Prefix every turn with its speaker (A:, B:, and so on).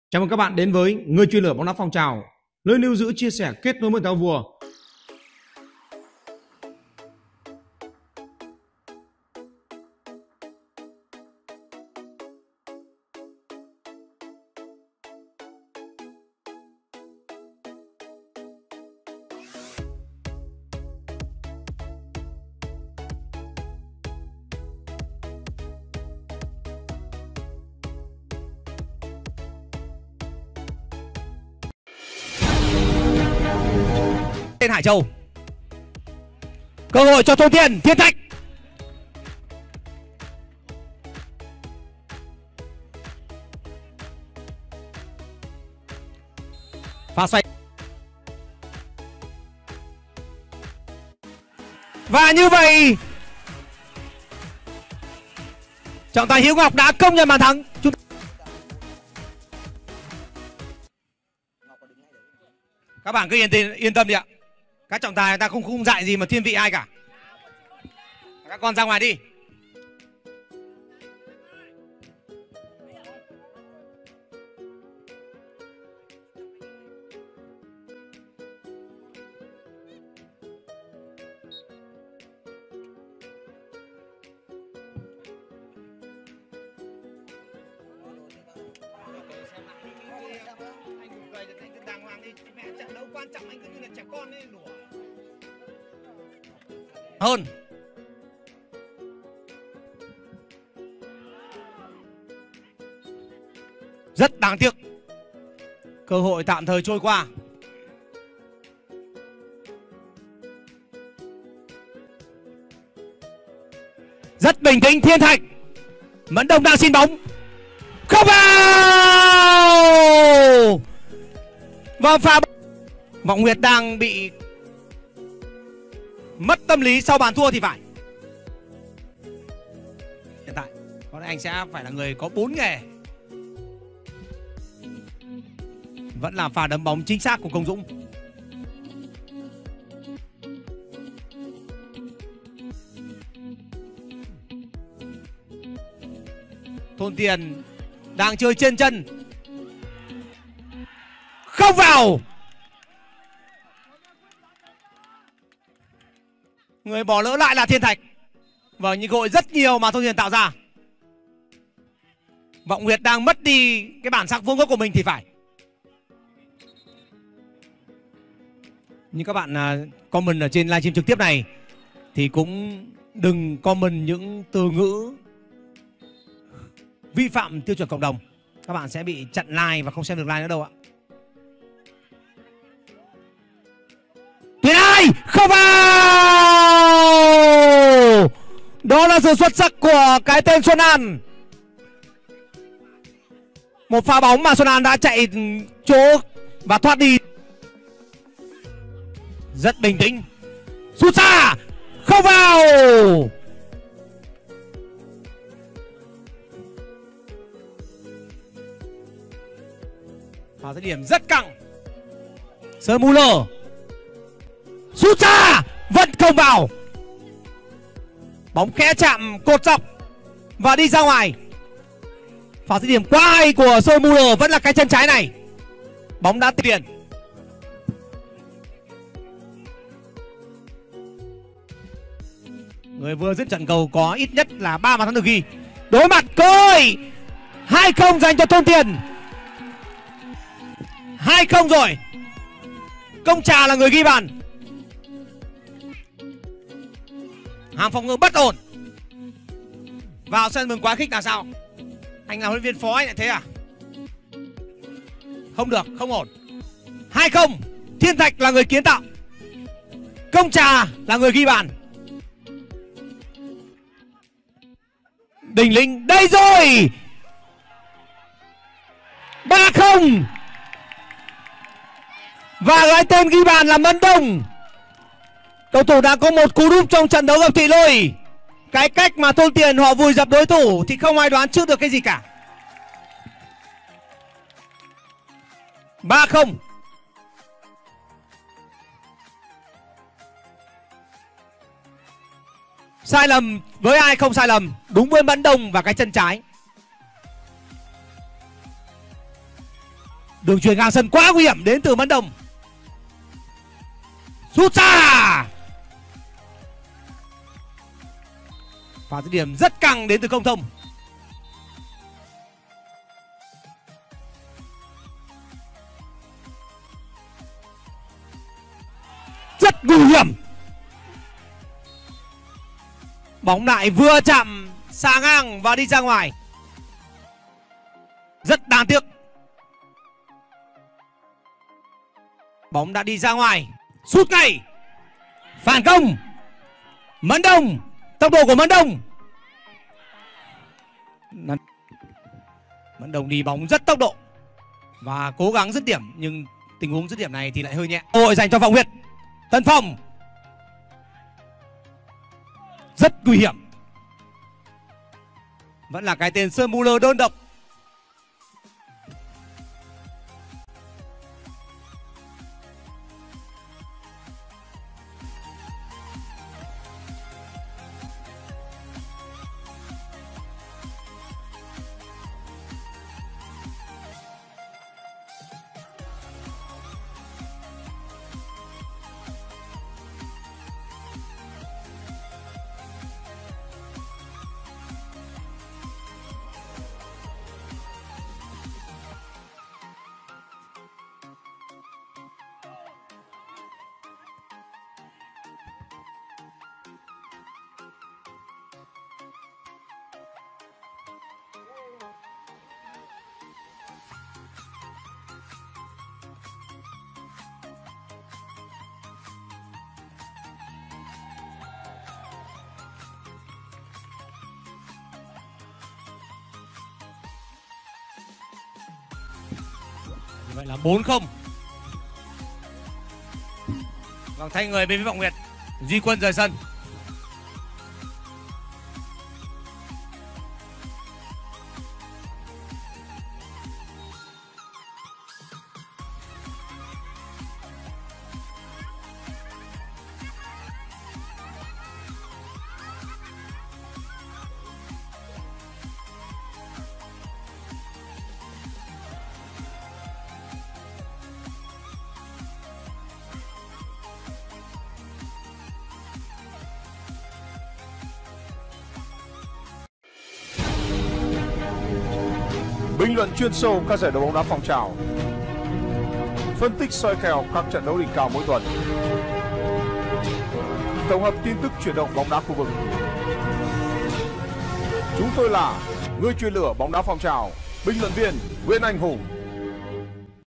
A: Chào mừng các bạn đến với Người Truyền lửa bóng đá phong trào, nơi lưu giữ, chia sẻ, kết nối với thao vua.
B: Tên Hải Châu, cơ hội cho Thôn Thiên, Thiên Thạch. Pha xoay. Và như vậy, trọng tài Hiếu Ngọc đã công nhận bàn thắng. Các bạn cứ yên tâm đi ạ. Các trọng tài người ta không dạy gì mà thiên vị ai cả. Các con ra ngoài đi. Quan trọng anh cứ như là trẻ con ấy, đùa hơn. Rất đáng tiếc, cơ hội tạm thời trôi qua. Rất bình tĩnh Thiên Thạch. Mẫn Đông đang xin bóng, không vào. Và pha Vọng Nguyệt đang bị mất tâm lý sau bàn thua thì phải. Hiện tại có lẽ anh sẽ phải là người có 4 nghề. Vẫn là pha đấm bóng chính xác của Công Dũng. Thôn Tiền đang chơi trên chân, không vào. Người bỏ lỡ lại là Thiên Thạch. Và những cơ hội rất nhiều mà Thôn Tiền tạo ra. Vọng Nguyệt đang mất đi cái bản sắc vương gốc của mình thì phải. Nhưng các bạn comment ở trên livestream trực tiếp này thì cũng đừng comment những từ ngữ vi phạm tiêu chuẩn cộng đồng. Các bạn sẽ bị chặn like và không xem được like nữa đâu ạ. Tuyến ai không vào. Đó là sự xuất sắc của cái tên Xuân An. Một pha bóng mà Xuân An đã chạy chỗ và thoát đi. Rất bình tĩnh, sút xa, không vào. Vào thời điểm rất căng. Sơn Muller sút xa, vẫn không vào. Bóng khẽ chạm cột dọc và đi ra ngoài. Vào thời điểm quá hay của Sơn Muller vẫn là cái chân trái này. Bóng đã tiền. Người vừa dứt trận cầu có ít nhất là 3 bàn thắng được ghi. Đối mặt cơ hội 2-0 dành cho Thôn Tiền. 2-0 rồi. Công Trà là người ghi bàn. Hàng phòng ngự bất ổn. Vào sân mừng quá khích là sao? Anh là huấn luyện viên phó anh lại thế à? Không được, không ổn. 2-0. Thiên Thạch là người kiến tạo. Công Trà là người ghi bàn. Đình Linh đây rồi. 3-0. Và cái tên ghi bàn là Mẫn Đông. Cầu thủ đã có một cú đúp trong trận đấu gặp Thị Lôi. Cái cách mà Thôn Tiền họ vùi dập đối thủ thì không ai đoán trước được cái gì cả. 3-0. Sai lầm với ai không sai lầm? Đúng với Mẫn Đông và cái chân trái. Đường chuyền ngang sân quá nguy hiểm đến từ Mẫn Đồng. Sút xa. Pha dứt điểm rất căng đến từ Công Thông. Rất nguy hiểm. Bóng lại vừa chạm xa ngang và đi ra ngoài. Rất đáng tiếc. Bóng đã đi ra ngoài. Sút ngay. Phản công. Mẫn Đồng. Tốc độ của Mẫn Đồng. Mẫn Đồng đi bóng rất tốc độ và cố gắng dứt điểm, nhưng tình huống dứt điểm này thì lại hơi nhẹ. Cơ hội dành cho Vọng Nguyệt. Tân Phong. Rất nguy hiểm. Vẫn là cái tên Sơn Muller đơn độc. Như vậy là 4-0. Vâng, thay người bên phía Vọng Nguyệt. Duy Quân rời sân.
C: Bình luận chuyên sâu các giải đấu bóng đá phong trào. Phân tích soi kèo các trận đấu đỉnh cao mỗi tuần. Tổng hợp tin tức chuyển động bóng đá khu vực. Chúng tôi là người truyền lửa bóng đá phong trào, bình luận viên Nguyễn Anh Hùng.